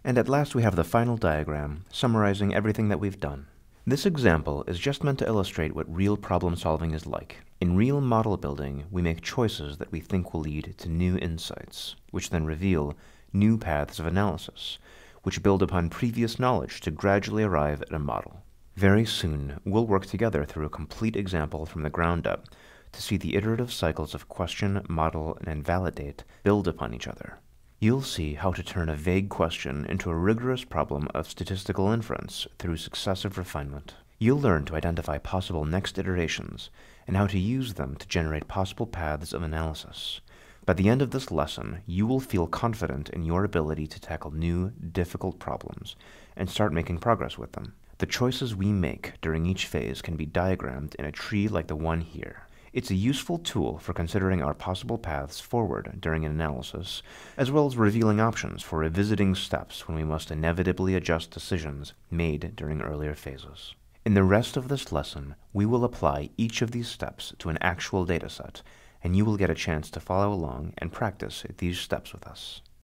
And at last we have the final diagram, summarizing everything that we've done. This example is just meant to illustrate what real problem solving is like. In real model building, we make choices that we think will lead to new insights, which then reveal new paths of analysis, which build upon previous knowledge to gradually arrive at a model. Very soon, we'll work together through a complete example from the ground up to see the iterative cycles of question, model, and validate build upon each other. You'll see how to turn a vague question into a rigorous problem of statistical inference through successive refinement. You'll learn to identify possible next iterations and how to use them to generate possible paths of analysis. By the end of this lesson, you will feel confident in your ability to tackle new, difficult problems and start making progress with them. The choices we make during each phase can be diagrammed in a tree like the one here. It's a useful tool for considering our possible paths forward during an analysis, as well as revealing options for revisiting steps when we must inevitably adjust decisions made during earlier phases. In the rest of this lesson, we will apply each of these steps to an actual dataset, and you will get a chance to follow along and practice these steps with us.